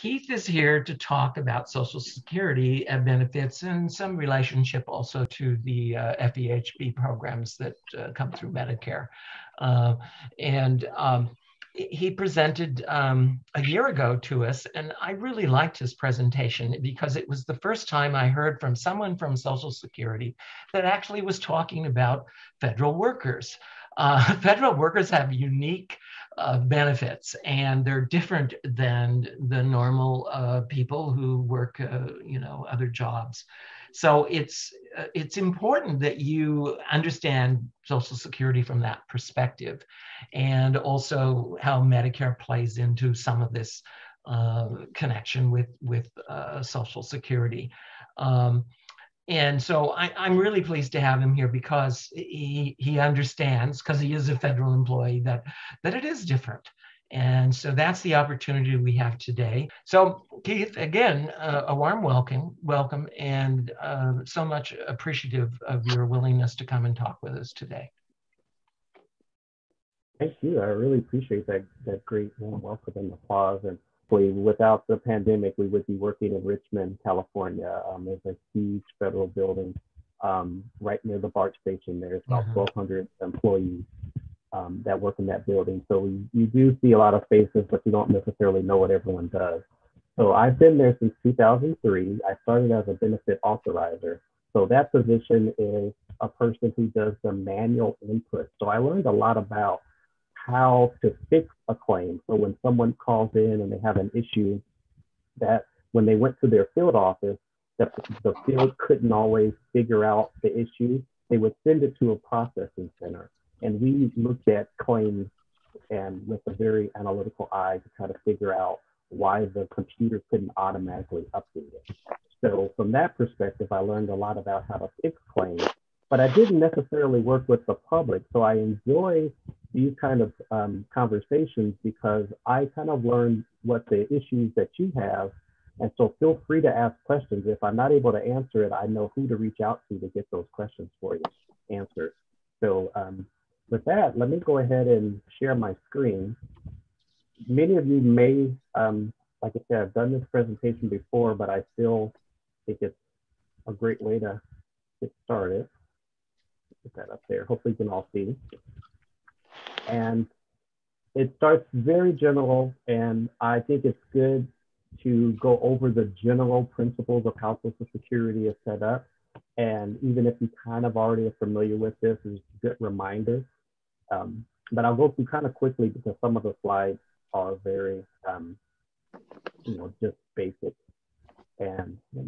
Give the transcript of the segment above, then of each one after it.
Keith is here to talk about Social Security benefits and some relationship also to the FEHB programs that come through Medicare. And he presented a year ago to us, and I really liked his presentation because it was the first time I heard from someone from Social Security that actually was talking about federal workers. Federal workers have unique benefits, and they're different than the normal people who work, other jobs. So it's important that you understand Social Security from that perspective, and also how Medicare plays into some of this connection with Social Security. And so I'm really pleased to have him here because he understands, because he is a federal employee, that it is different. And so that's the opportunity we have today. So Keith, again, a warm welcome, and so much appreciative of your willingness to come and talk with us today. Thank you. I really appreciate that great warm welcome and applause. And without the pandemic, we would be working in Richmond, California. There's a huge federal building right near the BART station. There's about 1,200 employees that work in that building. So you do see a lot of faces, but you don't necessarily know what everyone does. So I've been there since 2003. I started as a benefit authorizer. So that position is a person who does the manual input. So I learned a lot about how to fix a claim. So when someone calls in and they have an issue, that when they went to their field office, the field couldn't always figure out the issue, they would send it to a processing center. And we looked at claims and with a very analytical eye to try to figure out why the computer couldn't automatically update it. So from that perspective, I learned a lot about how to fix claims, but I didn't necessarily work with the public. So I enjoy these kind of conversations because I kind of learned what the issues that you have. And so feel free to ask questions. If I'm not able to answer it, I know who to reach out to get those questions for you answered. So with that, let me go ahead and share my screen. Many of you may, like I said, I've done this presentation before, but I still think it's a great way to get started. Put that up there. Hopefully you can all see. And it starts very general, and I think it's good to go over the general principles of how Social Security is set up. And even if you kind of already are familiar with this, it's a good reminder. But I'll go through kind of quickly because some of the slides are very, just basic. And let's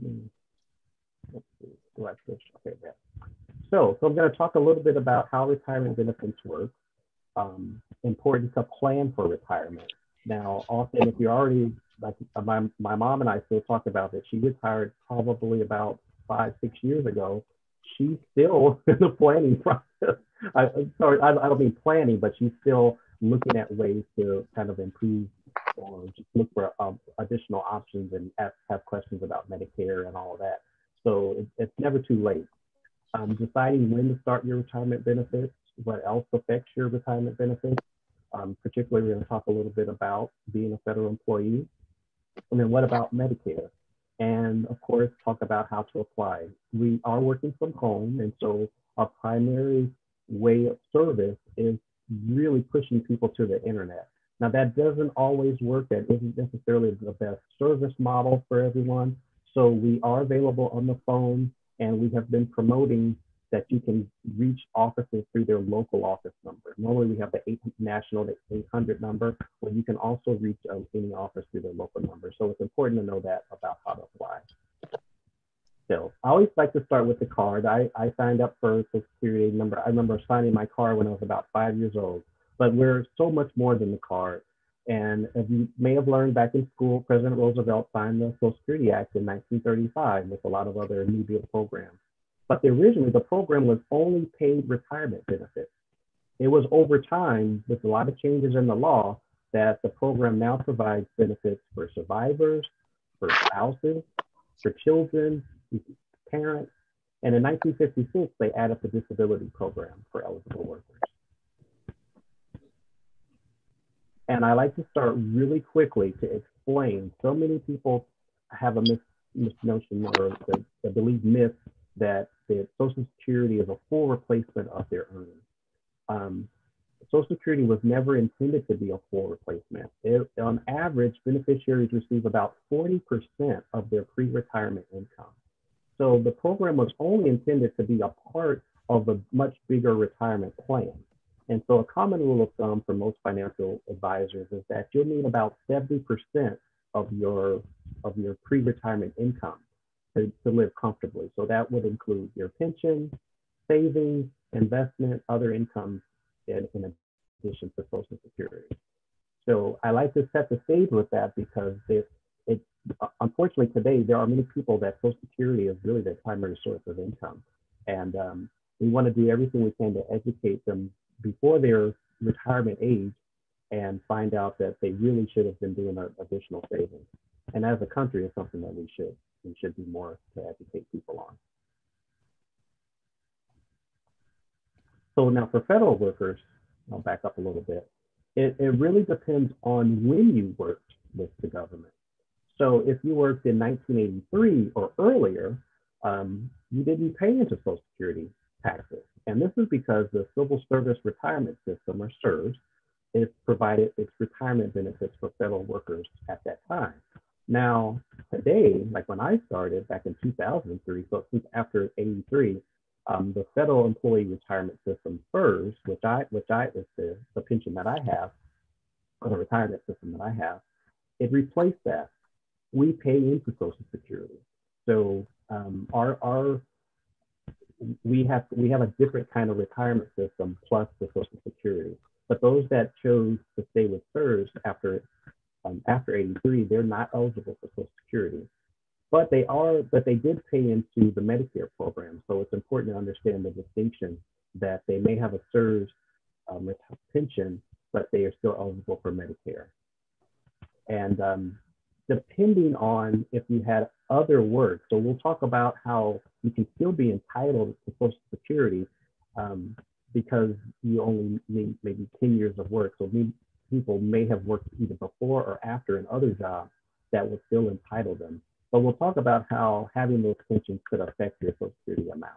see, do I switch? Okay, there. So I'm going to talk a little bit about how retirement benefits work. Importance to plan for retirement. Now, often if you're already, like my mom and I still talk about that, she retired probably about 5-6 years ago. She's still in the planning process. I don't mean planning, but she's still looking at ways to kind of improve or just look for additional options and have questions about Medicare and all of that. So it's never too late. Deciding when to start your retirement benefits, what else affects your retirement benefits. Particularly, we're going to talk a little bit about being a federal employee. And then what about Medicare? And of course, talk about how to apply. We are working from home, and so our primary way of service is really pushing people to the internet. Now, that doesn't always work. That isn't necessarily the best service model for everyone. So we are available on the phone, and we have been promoting that you can reach offices through their local office number. Normally we have the national 800 number, where you can also reach any office through their local number. So it's important to know that about how to apply. So I always like to start with the card. I signed up for Social Security number. I remember signing my card when I was about 5 years old, but we're so much more than the card. And as you may have learned back in school, President Roosevelt signed the Social Security Act in 1935 with a lot of other New Deal programs. But originally, the program was only paid retirement benefits. It was over time, with a lot of changes in the law, that the program now provides benefits for survivors, for spouses, for children, parents. And in 1956, they added the disability program for eligible workers. And I like to start really quickly to explain. So many people have a misnotion or the belief myth that Social Security is a full replacement of their earnings. Social Security was never intended to be a full replacement. On average, beneficiaries receive about 40% of their pre-retirement income. So the program was only intended to be a part of a much bigger retirement plan. And so a common rule of thumb for most financial advisors is that you'll need about 70% of your pre-retirement income to live comfortably. So that would include your pension, savings, investment, other income, in addition to Social Security. So I like to set the stage with that because unfortunately today there are many people that Social Security is really their primary source of income. And we want to do everything we can to educate them before their retirement age and find out that they really should have been doing additional savings. And as a country, it's something that we should do more to educate people on. So now for federal workers, I'll back up a little bit. It really depends on when you worked with the government. So if you worked in 1983 or earlier, you didn't pay into Social Security taxes. And this is because the Civil Service Retirement System, or CSRS, it provided its retirement benefits for federal workers at that time. Now, today, like when I started back in 2003, so since after 83, the Federal Employee Retirement System, FERS, which is the pension that I have, or the retirement system that I have, it replaced that. We pay into Social Security. So we have a different kind of retirement system plus the Social Security. But those that chose to stay with FERS after 83, they're not eligible for Social Security. But they did pay into the Medicare program. So it's important to understand the distinction that they may have a CSRS pension, but they are still eligible for Medicare. And depending on if you had other work, so we'll talk about how you can still be entitled to Social Security because you only need maybe 10 years of work. So people may have worked either before or after in other jobs that will still entitle them. But we'll talk about how having those pensions could affect your Social Security amount.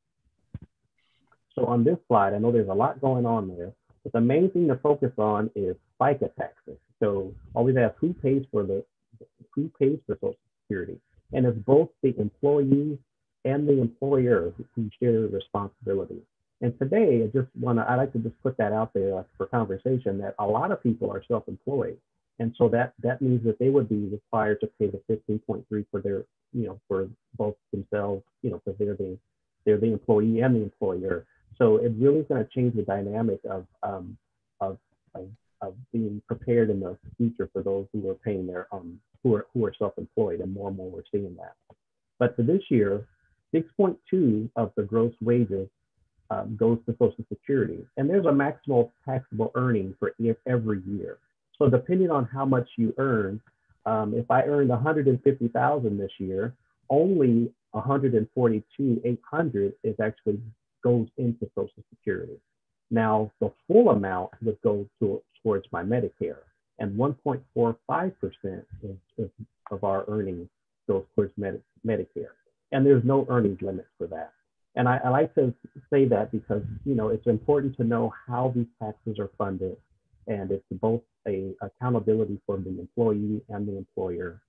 So on this slide, I know there's a lot going on there, but the main thing to focus on is FICA taxes. So always ask who pays for Social Security, and it's both the employee and the employer who share the responsibility. And today, I like to just put that out there for conversation that a lot of people are self-employed. And so that means that they would be required to pay the 15.3 for their, for both themselves, because they're the employee and the employer. So it really is going to change the dynamic of being prepared in the future for those who are paying their who are self-employed, and more we're seeing that. But for this year, 6.2 of the gross wages goes to Social Security, and there's a maximal taxable earning for every year. So depending on how much you earn, if I earned 150,000 this year, only 142,800 is actually goes into Social Security. Now the full amount would go towards my Medicare, and 1.45% of our earnings goes towards Medicare, and there's no earnings limit for that. And I like to say that because it's important to know how these taxes are funded, and it's both a accountability for the employee and the employer.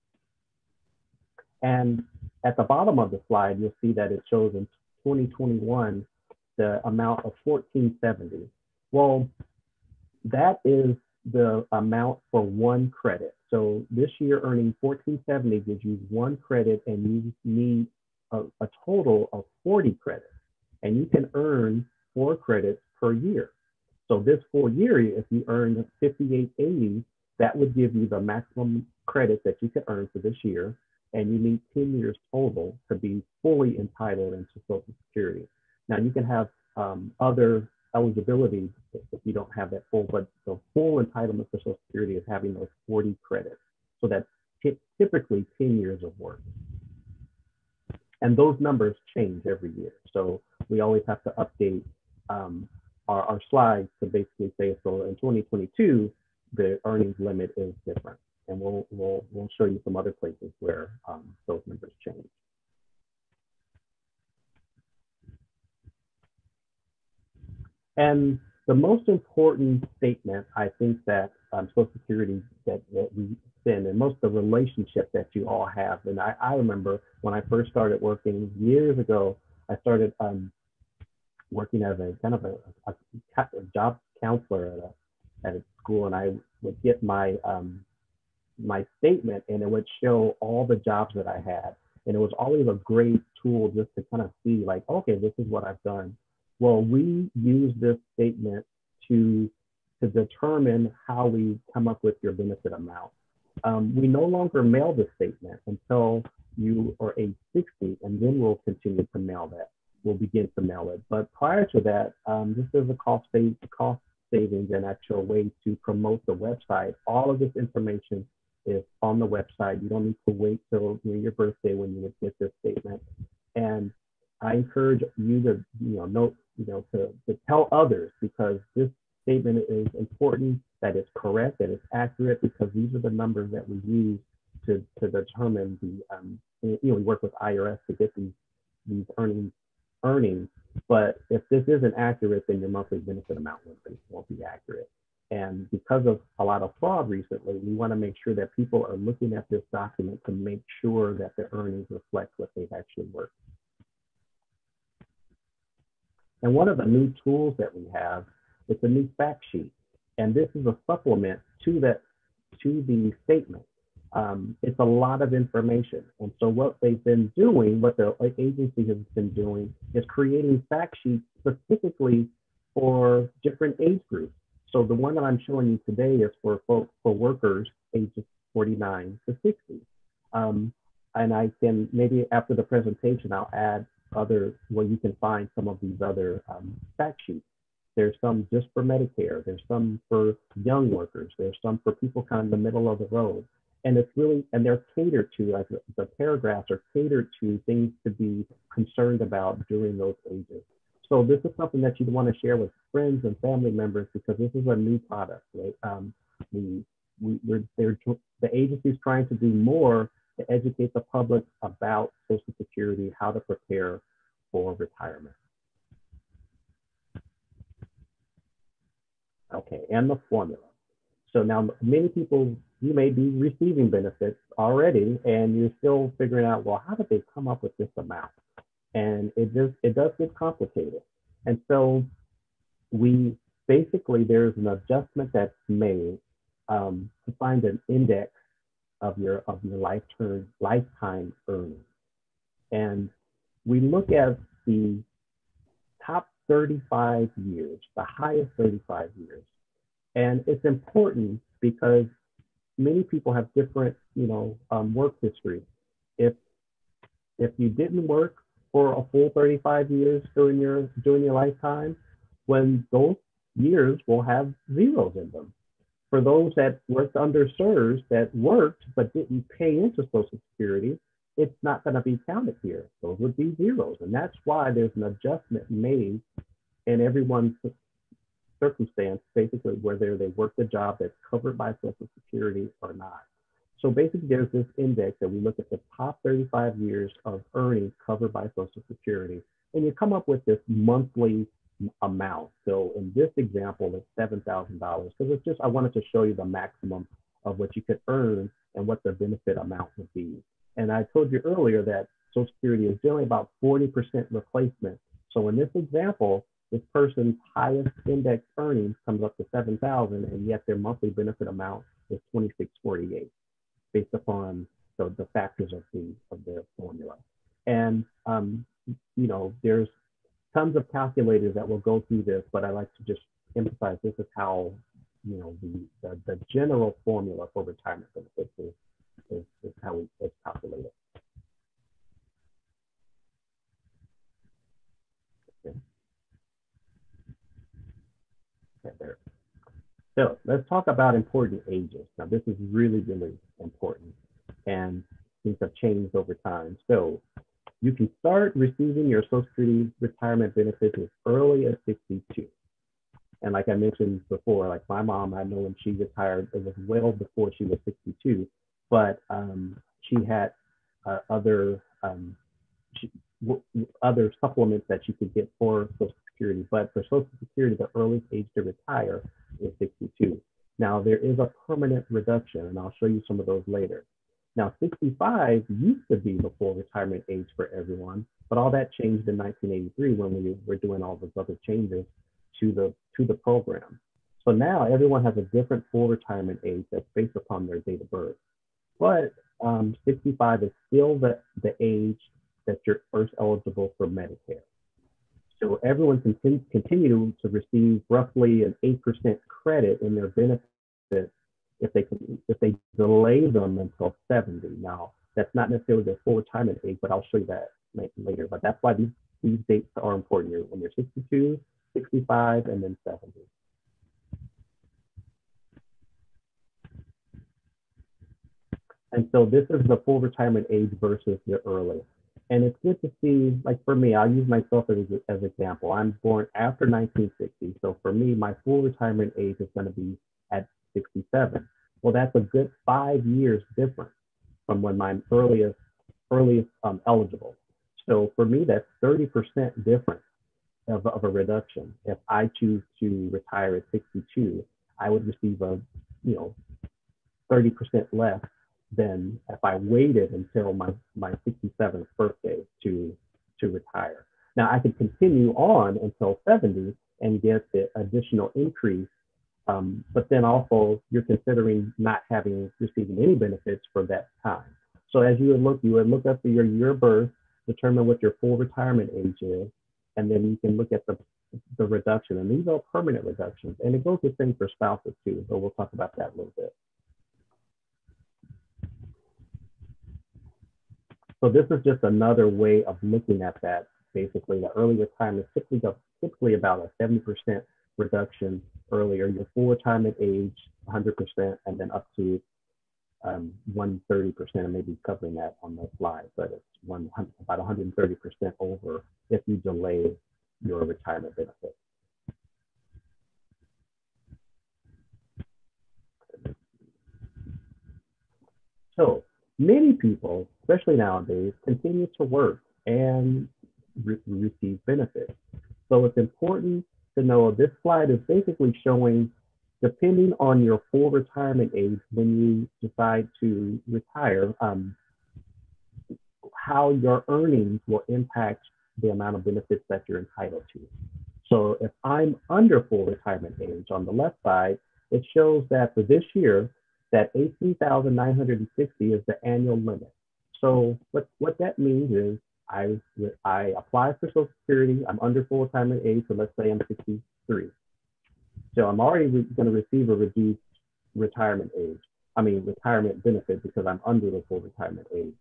And at the bottom of the slide, you'll see that it shows in 2021 the amount of $1,470. Well, that is the amount for one credit. So this year earning $1,470 gives you one credit, and you need a total of 40 credits, and you can earn 4 credits per year. So this full year, if you earned $5,880, that would give you the maximum credit that you could earn for this year, and you need 10 years total to be fully entitled into Social Security. Now you can have other eligibility if you don't have that full, but the full entitlement for Social Security is having those 40 credits. So that's typically 10 years of work. And those numbers change every year. So we always have to update our slides to basically say, so in 2022, the earnings limit is different. and we'll show you some other places where those numbers change. And the most important statement, I think, that Social Security that we send, and most of the relationship that you all have. And I remember when I first started working years ago, I started working as a kind of a job counselor at a school, and I would get my my statement, and it would show all the jobs that I had. And it was always a great tool just to kind of see, like, okay, this is what I've done. Well, we use this statement to determine how we come up with your benefit amount. We no longer mail the statement until you are age 60, and then we'll continue to mail that. We'll begin to mail it. But prior to that, just as a cost savings and actual way to promote the website, all of this information is on the website. You don't need to wait till your birthday when you would get this statement. And I encourage you to, to tell others, because this statement is important, that it's correct, that it's accurate, because these are the numbers that we use to determine the, we work with IRS to get these earnings. But if this isn't accurate, then your monthly benefit amount won't be accurate. And because of a lot of fraud recently, we want to make sure that people are looking at this document to make sure that their earnings reflect what they've actually worked. And one of the new tools that we have is a new fact sheet. And this is a supplement to the statement. It's a lot of information. And so what they've been doing, what the agency has been doing, is creating fact sheets specifically for different age groups. So the one that I'm showing you today is for workers ages 49 to 60. And I can, maybe after the presentation, I'll add where you can find some of these other fact sheets. There's some just for Medicare. There's some for young workers. There's some for people kind of in the middle of the road. And it's really, and they're catered to, like the paragraphs are catered to things to be concerned about during those ages. So this is something that you'd want to share with friends and family members, because this is a new product, right? The agency is trying to do more to educate the public about Social Security, how to prepare for retirement. Okay, and the formula. So now many people, you may be receiving benefits already, and you're still figuring out, well, how did they come up with this amount? And it does get complicated. And so there's an adjustment that's made to find an index of your lifetime earnings. And we look at the top 35 years, the highest 35 years. And it's important because many people have different, work history. If you didn't work for a full 35 years during your lifetime, when those years will have zeros in them. For those that worked under CSRS that worked but didn't pay into Social Security, it's not going to be counted here. Those would be zeros. And that's why there's an adjustment made in everyone's circumstance, basically, whether they worked a job that's covered by Social Security or not. So basically, there's this index that we look at the top 35 years of earnings covered by Social Security, and you come up with this monthly amount. So in this example, it's $7,000, because it's just, I wanted to show you the maximum of what you could earn and what the benefit amount would be. And I told you earlier that Social Security is generally about 40% replacement. So in this example, this person's highest index earnings comes up to $7,000, and yet their monthly benefit amount is $2,648, based upon the factors of the formula. And there's tons of calculators that will go through this, but I like to just emphasize this is how the general formula for retirement benefits is how it's calculated. Okay. Okay, there. So let's talk about important ages. Now, this is really, really important, and things have changed over time. So you can start receiving your Social Security retirement benefits as early as 62. And like I mentioned before, like my mom, I know when she retired, it was well before she was 62, but she had other she, other supplements that you could get for Social Security. But for Social Security, the earliest age to retire is 62. Now, there is a permanent reduction, and I'll show you some of those later. Now, 65 used to be the full retirement age for everyone, but all that changed in 1983 when we were doing all those other changes to the program. So now everyone has a different full retirement age that's based upon their date of birth. But 65 is still the age that you're first eligible for Medicare. So everyone can continue to receive roughly an 8% credit in their benefits if they delay them until 70. Now, that's not necessarily their full retirement age, but I'll show you that later. But that's why these dates are important when you're 62, 65, and then 70. And so this is the full retirement age versus the early. And it's good to see, like for me, I'll use myself as an example. I'm born after 1960. So for me, my full retirement age is going to be at 67. Well, that's a good 5 years difference from when I'm earliest eligible. So for me, that's 30% difference of a reduction. If I choose to retire at 62, I would receive 30% less than if I waited until my 67th birthday to retire. Now I could continue on until 70 and get the additional increase, but then also you're considering not receiving any benefits for that time. So as you would look up your year of birth, determine what your full retirement age is, and then you can look at the reduction. And these are permanent reductions, and it goes the same for spouses too. So we'll talk about that a little bit. So this is just another way of looking at that. Basically, the early retirement is typically about a 70% reduction earlier. Your full retirement age, 100%, and then up to 130%. And maybe covering that on the slide, but it's about 130% over if you delay your retirement benefit. So many people, especially nowadays, continue to work and receive benefits. So it's important to know this slide is basically showing, depending on your full retirement age when you decide to retire, how your earnings will impact the amount of benefits that you're entitled to. So if I'm under full retirement age, on the left side, it shows that for this year, that 18,960 is the annual limit. So what that means is I apply for Social Security, I'm under full retirement age, so let's say I'm 63. So I'm already going to receive a reduced retirement benefit because I'm under the full retirement age.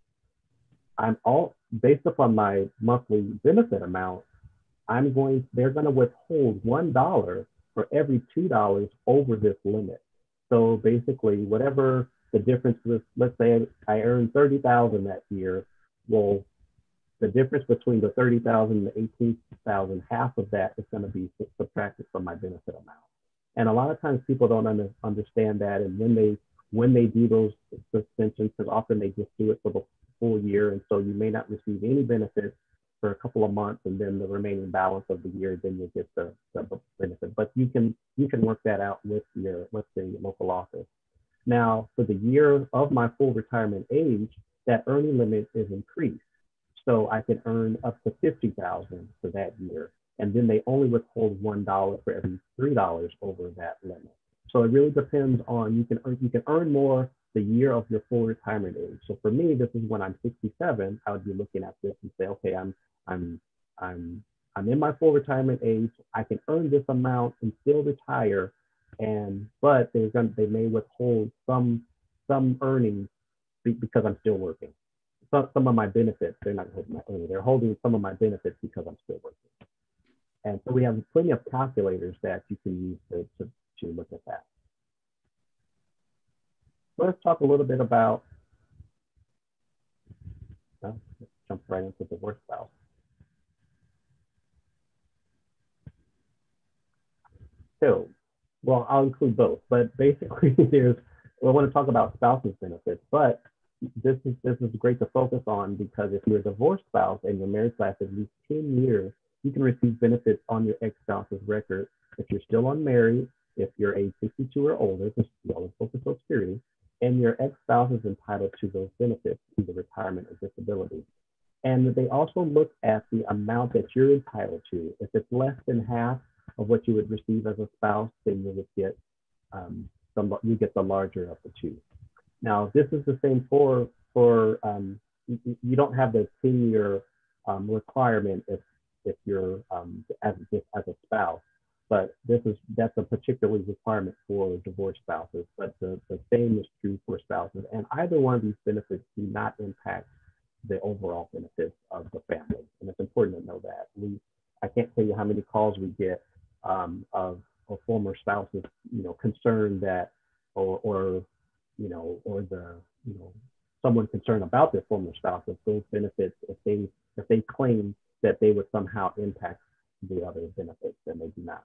Based upon my monthly benefit amount, they're going to withhold $1 for every $2 over this limit. So basically, whatever the difference was, let's say I earned 30,000 that year. Well, the difference between the 30,000 and the 18,000, half of that is going to be subtracted from my benefit amount. And a lot of times people don't understand that, and when they do those suspensions, because often they just do it for the full year, and so you may not receive any benefits for a couple of months, and then the remaining balance of the year, then you'll get the benefit. But you can work that out with the local office. Now, for the year of my full retirement age, that earning limit is increased. So I can earn up to 50,000 for that year. And then they only withhold $1 for every $3 over that limit. So it really depends on, you can earn more the year of your full retirement age. So for me, this is when I'm 67, I would be looking at this and say, okay, I'm in my full retirement age. I can earn this amount and still retire, but they may withhold some earnings because I'm still working. Some of my benefits, they're not holding my earnings. They're holding some of my benefits because I'm still working. And so we have plenty of calculators that you can use to look at that. Let's talk a little bit about, let's jump right into the work spouse. So, well, I'll include both, but basically I want to talk about spouses benefits, but this is great to focus on because if you're a divorced spouse and your marriage lasts at least 10 years, you can receive benefits on your ex-spouse's record. If you're still unmarried, if you're age 62 or older, because you always focus on security, and your ex-spouse is entitled to those benefits, either retirement or disability. And they also look at the amount that you're entitled to. If it's less than half of what you would receive as a spouse, then you would get you get the larger of the two. Now, this is the same for you don't have the 10-year requirement if you're as a spouse, but that's a particular requirement for divorced spouses. But the same is true for spouses, and either one of these benefits do not impact the overall benefits of the family, and it's important to know that. I can't tell you how many calls we get of former spouses, concerned that or someone concerned about their former spouse, if those benefits, if they claim that they would somehow impact the other benefits, then they do not.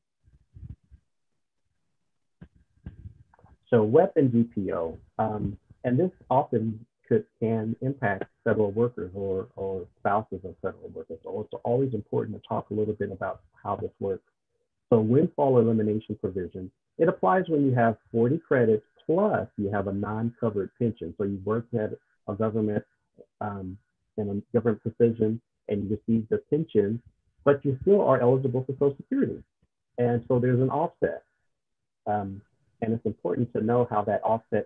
So WEP and GPO, and this often can impact federal workers or spouses of federal workers. So it's always important to talk a little bit about how this works. So windfall elimination provision, it applies when you have 40 credits plus you have a non-covered pension. So you worked at a government in a government position and you received a pension, but you still are eligible for Social Security. And so there's an offset. And it's important to know how that offset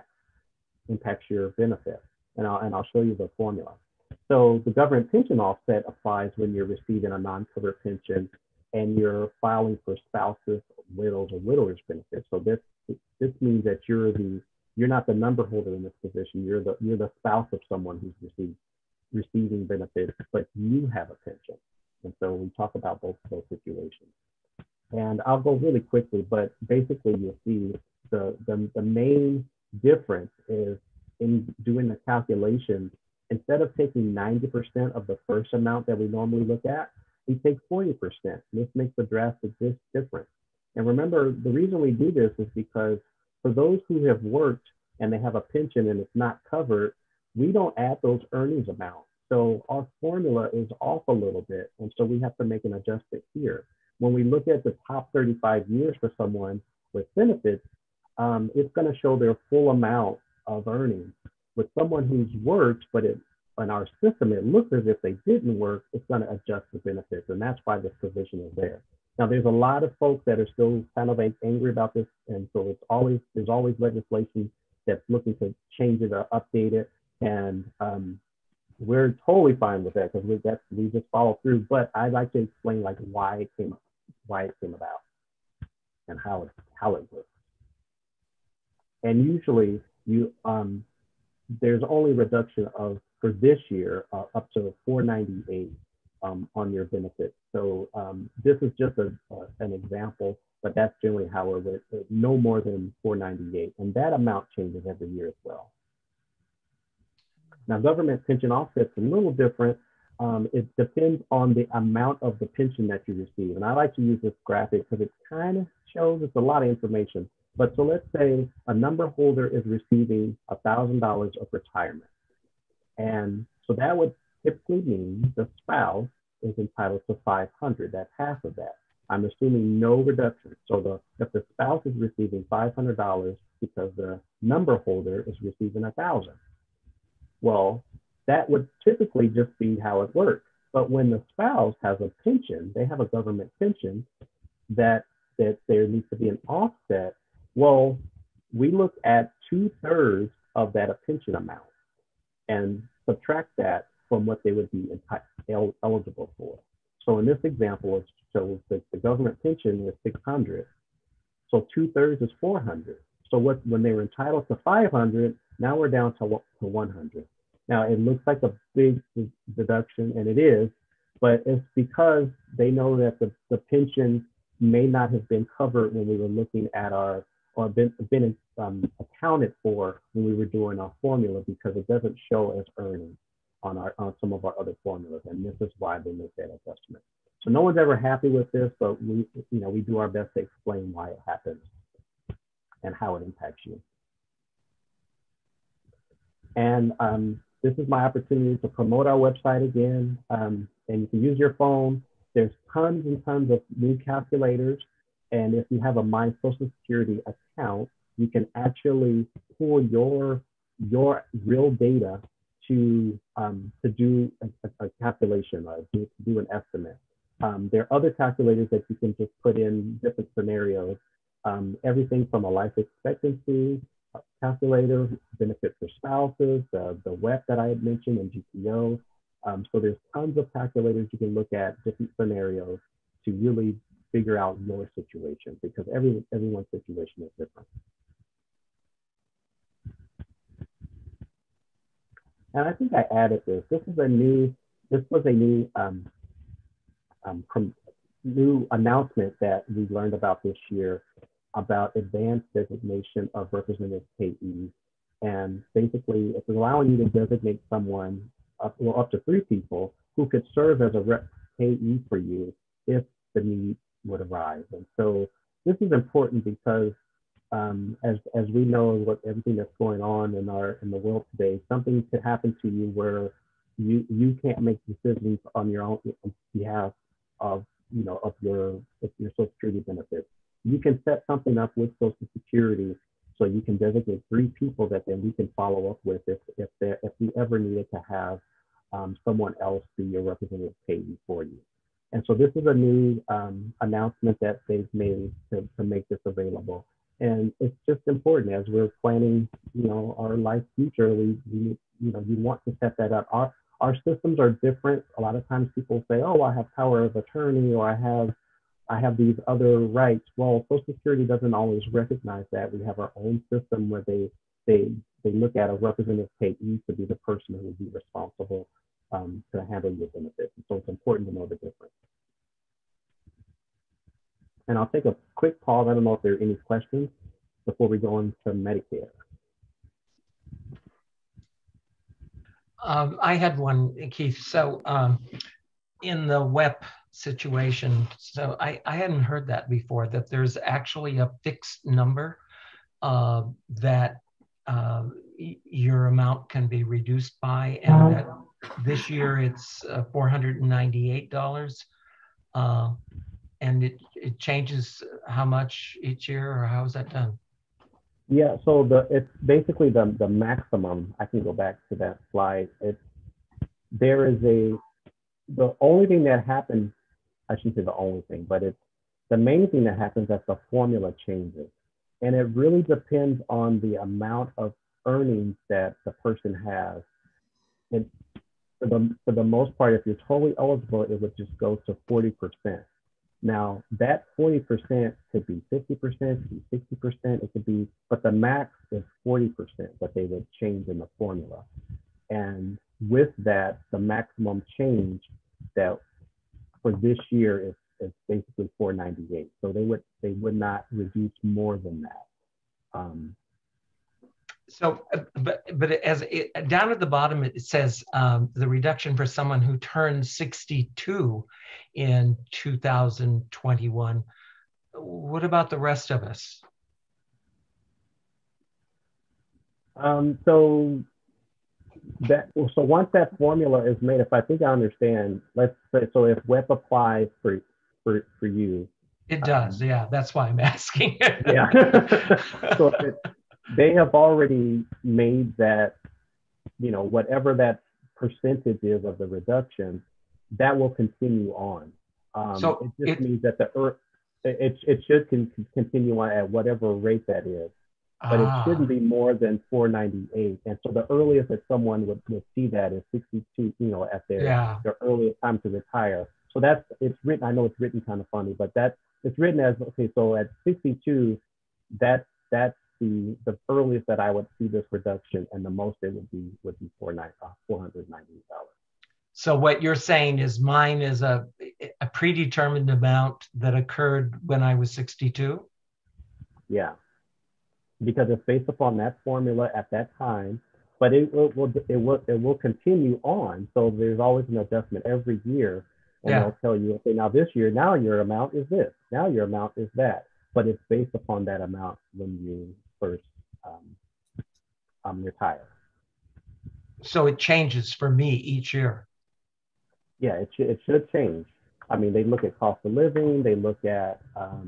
impacts your benefit. And I'll show you the formula. So the government pension offset applies when you're receiving a non-covered pension and you're filing for spouses, widows, or widowers benefits. So this means that you're not the number holder in this position. You're the spouse of someone who's receiving benefits, but you have a pension. And so we talk about both of those situations. And I'll go really quickly, but basically you'll see the main difference is in doing the calculation, instead of taking 90% of the first amount that we normally look at, we take 40%. This makes a drastic difference. And remember, the reason we do this is because for those who have worked and they have a pension and it's not covered, we don't add those earnings amounts. So our formula is off a little bit. And so we have to make an adjustment here. When we look at the top 35 years for someone with benefits, it's going to show their full amount of earnings. With someone who's worked, but in our system, it looks as if they didn't work, it's going to adjust the benefits. And that's why this provision is there. Now, there's a lot of folks that are still kind of angry about this. And so there's always legislation that's looking to change it or update it. And we're totally fine with that because we just follow through. But I'd like to explain why it came about and how it works. And usually there's only reduction for this year up to $498 on your benefits. So this is just an example, but that's generally how it works. No more than $498, and that amount changes every year as well. Now, government pension offset's a little different. It depends on the amount of the pension that you receive, and I like to use this graphic because it kind of shows it's a lot of information. But so let's say a number holder is receiving $1,000 of retirement. And so that would typically mean the spouse is entitled to $500. That's half of that. I'm assuming no reduction. So if the spouse is receiving $500 because the number holder is receiving $1,000, well, that would typically just be how it works. But when the spouse has a pension, they have a government pension that there needs to be an offset. Well, we look at 2/3 of that pension amount and subtract that from what they would be eligible for. So in this example, it shows that the government pension is $600. So 2/3 is $400. So when they were entitled to $500, now we're down to $100. Now it looks like a big deduction, and it is, but it's because they know that the pension may not have been covered when we were looking at or been accounted for when we were doing our formula, because it doesn't show as earnings on some of our other formulas, and this is why they make that adjustment. So no one's ever happy with this, but we do our best to explain why it happens and how it impacts you. And this is my opportunity to promote our website again. And you can use your phone. There's tons and tons of new calculators. And if you have a My Social Security account, you can actually pull your real data to do a calculation or to do an estimate. There are other calculators that you can just put in different scenarios. Everything from a life expectancy calculator, benefit for spouses, the WEP that I had mentioned, and GPO. So there's tons of calculators you can look at, different scenarios to really figure out your situation, because everyone's situation is different. And I think I added this. This was a new new announcement that we learned about this year about advanced designation of representative payees. And basically, it's allowing you to designate someone, up to 3 people, who could serve as a rep payee for you if the need would arise. And so this is important because as we know what everything that's going on in the world today, something could happen to you where you can't make decisions on your own behalf of your Social Security benefits. You can set something up with Social Security so you can designate 3 people that then we can follow up with if we ever needed to have someone else be your representative payee for you. And so this is a new announcement that they've made to make this available. And it's just important as we're planning, our life future. You want to set that up. Our systems are different. A lot of times people say, "Oh, I have power of attorney," or I have these other rights. Well, Social Security doesn't always recognize that. We have our own system where they look at a representative payee to be the person who will be responsible to handle your benefits. So it's important to know the difference. And I'll take a quick pause. I don't know if there are any questions before we go into Medicare. I had one, Keith. So in the WEP situation, so I hadn't heard that before, that there's actually a fixed number that your amount can be reduced by, and that this year it's $498. And it changes how much each year, or how is that done? Yeah, so it's basically the maximum. I can go back to that slide. The only thing that happens, I shouldn't say the only thing, but it's the main thing that happens as the formula changes. And it really depends on the amount of earnings that the person has. And for the most part, if you're totally eligible, it would just go to 40%. Now that 40% could be 50%, could be 60%, it could be, but the max is 40% that they would change in the formula. And with that, the maximum change that for this year is basically $498. So they would not reduce more than that. So, but down at the bottom, it says the reduction for someone who turned 62 in 2021. What about the rest of us? So once that formula is made, if I think I understand, let's say, so if WEP applies for you. It does, yeah, that's why I'm asking. Yeah. So they have already made that, whatever that percentage is of the reduction, that will continue on. So it just means that it should continue on at whatever rate that is, but it shouldn't be more than $498. And so the earliest that someone would see that is 62, at their earliest time to retire. So it's written, I know it's written kind of funny, but it's written as, okay, so at 62, that's the earliest that I would see this reduction, and the most it would be $498. So what you're saying is mine is a predetermined amount that occurred when I was 62? Yeah, because it's based upon that formula at that time, but it will continue on. So there's always an adjustment every year. and they'll tell you, okay, now this year, now your amount is this, now your amount is that, but it's based upon that amount when you first retire. So it changes for me each year. Yeah, it should change. I mean, they look at cost of living, they look at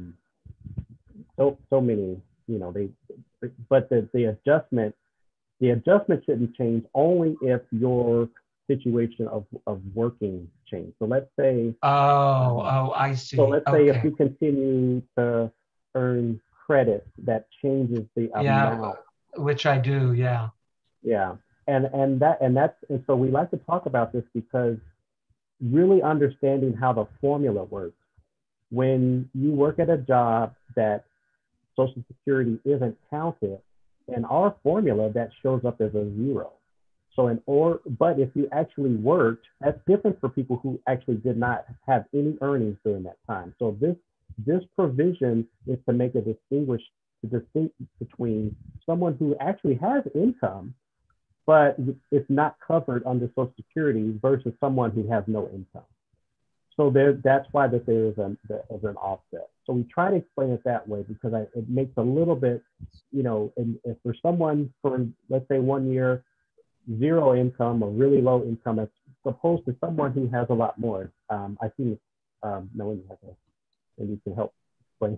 so many, you know, but the adjustment shouldn't change only if your situation of working change. So let's say, I see. So let's say if you continue to earn credit, that changes the amount. Which I do, yeah. Yeah, and so we like to talk about this because really understanding how the formula works. When you work at a job that Social Security isn't counted, in our formula that shows up as a 0. So but if you actually worked, that's different for people who actually did not have any earnings during that time. So this provision is to make a distinction between someone who actually has income, but it's not covered under Social Security versus someone who has no income. So that's why there is an offset. So we try to explain it that way because it makes a little bit, you know, and if for someone for, let's say 1 year, 0 income or really low income, as opposed to someone who has a lot more. I think Melanie maybe you can help explain.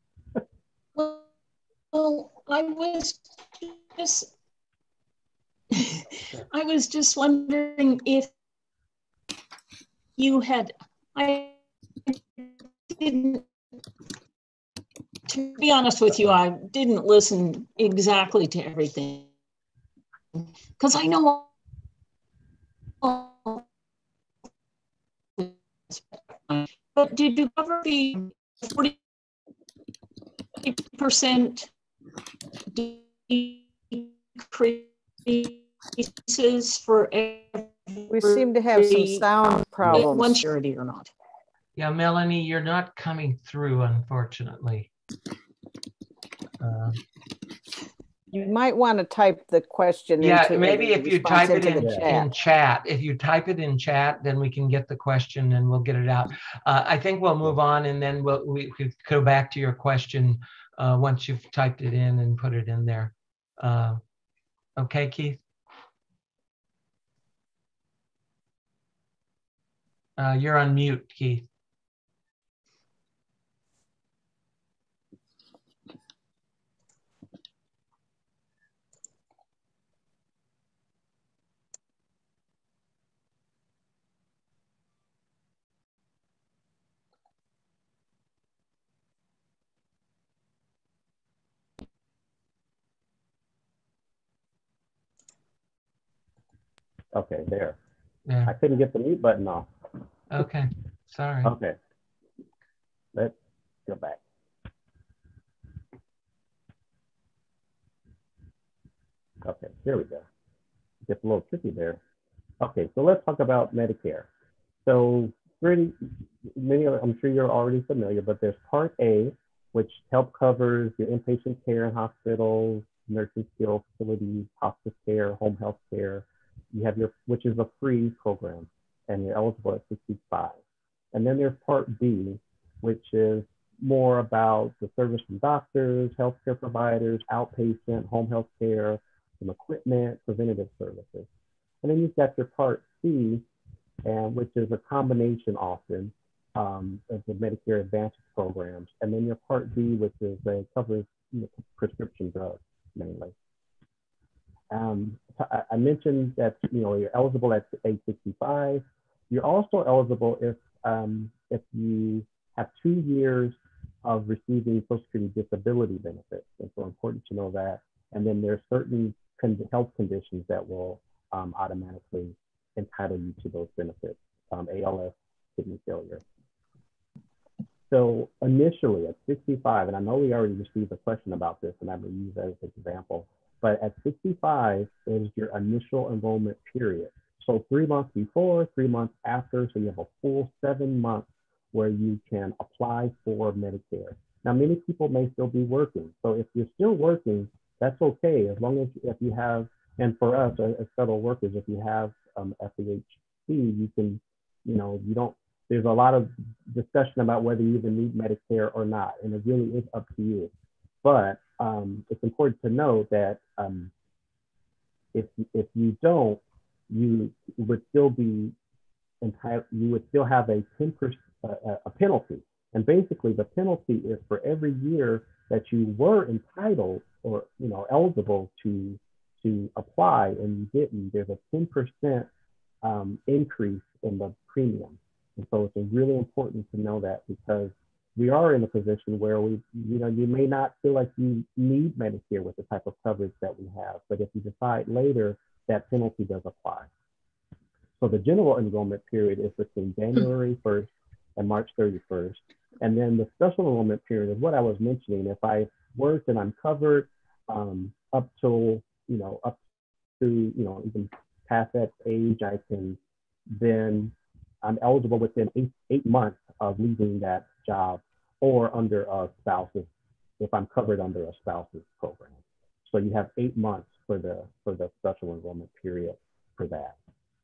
Well, I was just wondering if you had, I didn't, to be honest with you, I didn't listen exactly to everything because I know but did you cover the 40% decreases for every, we seem to have some sound problems. One surety or not? Yeah, Melanie, you're not coming through, unfortunately. You might want to type the question. Yeah, maybe if you type it in chat. If you type it in chat, then we can get the question and we'll get it out. I think we'll move on and then we could go back to your question once you've typed it in and put it in there. Okay, Keith? You're on mute, Keith. Okay, there. Yeah. I couldn't get the mute button off. Okay, sorry. Okay, let's go back. Okay, here we go. It gets a little tricky there. Okay, so let's talk about Medicare. So pretty many, I'm sure you're already familiar, but there's Part A, which covers your inpatient care in hospitals, nursing skilled facilities, hospice care, home health care. You have which is a free program, and you're eligible at 65. And then there's Part B, which is more about the service from doctors, healthcare providers, outpatient, home health care, some equipment, preventative services. And then you've got your Part C, which is a combination often of the Medicare Advantage programs. And then your Part D, which is covers prescription drugs mainly. I mentioned that you're eligible at age 65. You're also eligible if you have 2 years of receiving Social Security disability benefits. And so important to know that. And then there's certain health conditions that will automatically entitle you to those benefits, ALS, kidney failure. So initially at 65, and I know we already received a question about this, and I'm going to use that as an example, but at 65 is your initial enrollment period. So 3 months before, 3 months after, so you have a full 7 months where you can apply for Medicare. Now, many people may still be working. So if you're still working, that's okay, as long as if you have, and for us as federal workers, if you have FEHC, you can, you don't, there's a lot of discussion about whether you even need Medicare or not, and it really is up to you. But it's important to know that if you don't, you would still be entitled. You would still have a 10% a penalty, and basically the penalty is for every year that you were entitled or eligible to apply and you didn't. There's a 10% increase in the premium, and so it's really important to know that, because we are in a position where you may not feel like you need Medicare with the type of coverage that we have, but if you decide later, that penalty does apply. So the general enrollment period is between January 1st and March 31st. And then the special enrollment period is what I was mentioning. If I work and I'm covered up to even past that age, then I'm eligible within eight months of leaving that job, or under a spouse's, if I'm covered under a spouse's program. So you have 8 months for the special enrollment period for that.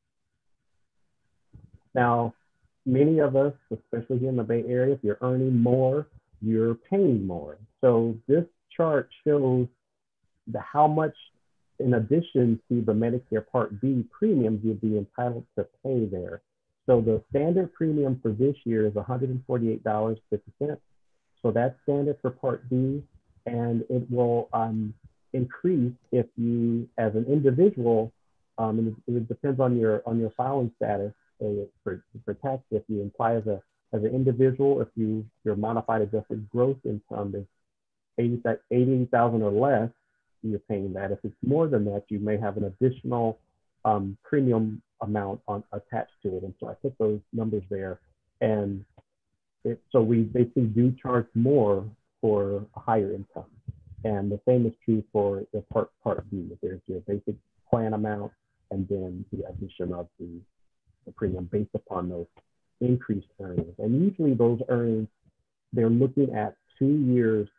Now, many of us, especially here in the Bay Area, if you're earning more, you're paying more. So this chart shows how much, in addition to the Medicare Part B premiums, you'd be entitled to pay there. So the standard premium for this year is $148.50. So that's standard for Part B, and it will increase if you, as an individual, and it depends on your filing status for tax. If you apply as an individual, if your modified adjusted gross income is $80,000 or less, you're paying that. If it's more than that, you may have an additional premium amount attached to it. And so I put those numbers there. And so we basically do charge more for a higher income. And the same is true for the Part B. There's your basic plan amount and then the addition of the premium based upon those increased earnings. And usually those earnings, they're looking at 2 years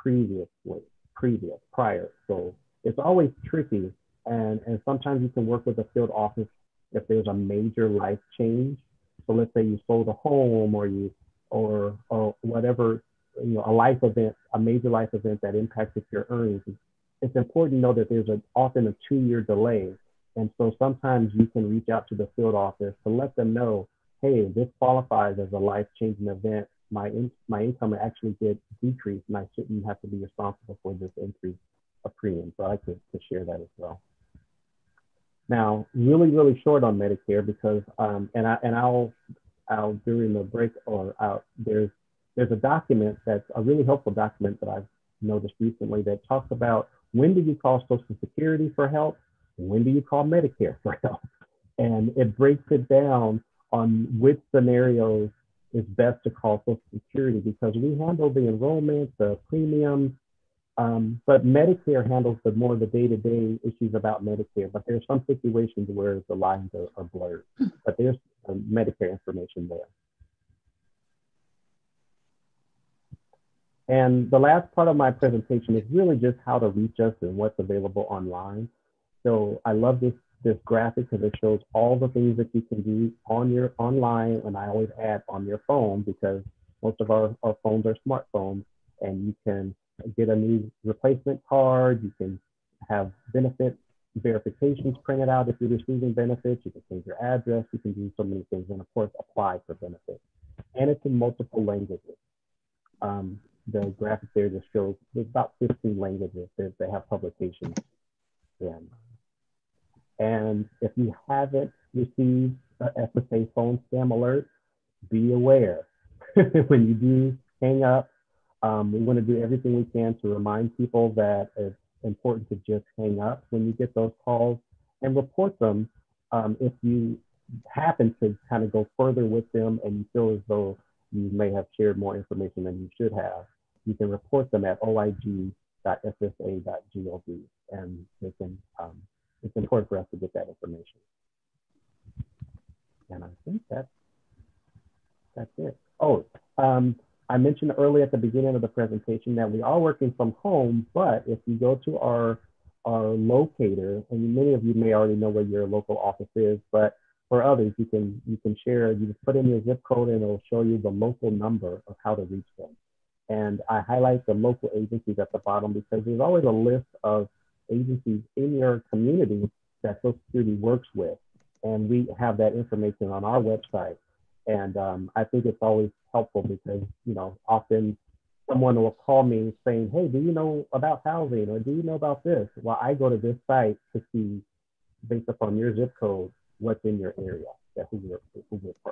prior. So it's always tricky. And sometimes you can work with a field office if there's a major life change. So let's say you sold a home or whatever, a life event, a major life event that impacted your earnings. It's important to know that there's often a 2-year delay. And so sometimes you can reach out to the field office to let them know, hey, this qualifies as a life-changing event. My income actually did decrease, and I shouldn't have to be responsible for this increase of premium. So I like to share that as well. Now, really, really short on Medicare, because I'll during the break there's a document that's a really helpful document that I've noticed recently that talks about when do you call Social Security for help, when do you call Medicare for help, and it breaks it down on which scenarios is best to call Social Security, because we handle the enrollment, the premiums, but Medicare handles more of the day-to-day issues about Medicare. But there's some situations where the lines are blurred, but there's Medicare information there. And the last part of my presentation is really just how to reach us and what's available online. So I love this graphic because it shows all the things that you can do online, and I always add on your phone, because most of our phones are smartphones, and you can get a new replacement card, you can have benefit verifications printed out if you're receiving benefits, you can change your address, you can do so many things, and of course apply for benefits. And it's in multiple languages. The graphic there just shows there's about 15 languages that they have publications in. And if you haven't received a SSA phone scam alert, be aware. When you do hang up, we want to do everything we can to remind people that it's important to just hang up when you get those calls and report them. If you happen to kind of go further with them and you feel as though you may have shared more information than you should have, you can report them at oig.ssa.gov, and they can, it's important for us to get that information. And I think that's it. Oh, I mentioned earlier at the beginning of the presentation that we are working from home, but if you go to our locator, and many of you may already know where your local office is, but for others, you can share, you just put in your zip code and it'll show you the local number of how to reach them. And I highlight the local agencies at the bottom because there's always a list of agencies in your community that Social Security works with. And we have that information on our website. And I think it's always helpful because, you know, often someone will call me saying, hey, do you know about housing, or do you know about this? Well, I go to this site to see, based upon your zip code, what's in your area, that who we're partnering with.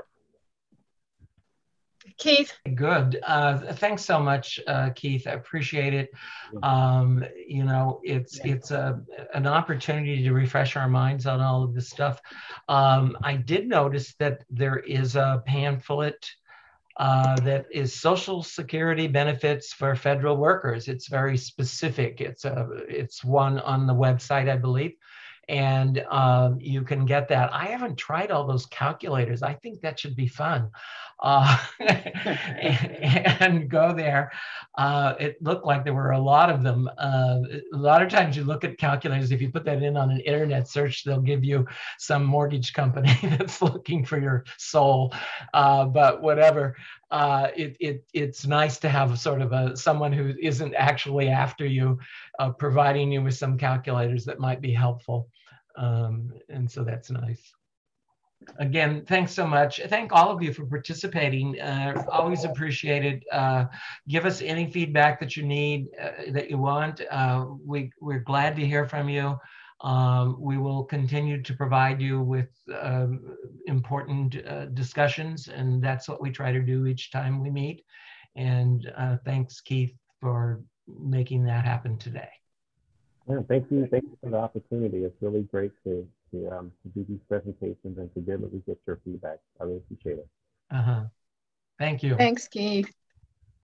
Keith. Good. Thanks so much, Keith. I appreciate it. You know, it's an opportunity to refresh our minds on all of this stuff. I did notice that there is a pamphlet that is Social Security benefits for federal workers. It's very specific. It's one on the website, I believe. And you can get that. I haven't tried all those calculators. I think that should be fun. And go there. It looked like there were a lot of them. A lot of times you look at calculators, if you put that in on an internet search, they'll give you some mortgage company that's looking for your soul. But whatever, it's nice to have sort of someone who isn't actually after you, providing you with some calculators that might be helpful. And so that's nice. Again, thanks so much. Thank all of you for participating. Always appreciated. Give us any feedback that you need, that you want. We're glad to hear from you. We will continue to provide you with important discussions, and that's what we try to do each time we meet. And thanks, Keith, for making that happen today. Yeah, thank you for the opportunity. It's really great to do these presentations and to be able to get your feedback. I really appreciate it. Thank you. Thanks, Keith.